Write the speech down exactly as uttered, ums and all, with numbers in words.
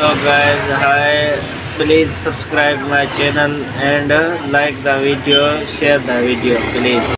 Hello guys, hi. Please subscribe my channel and uh, like the video, share the video, please.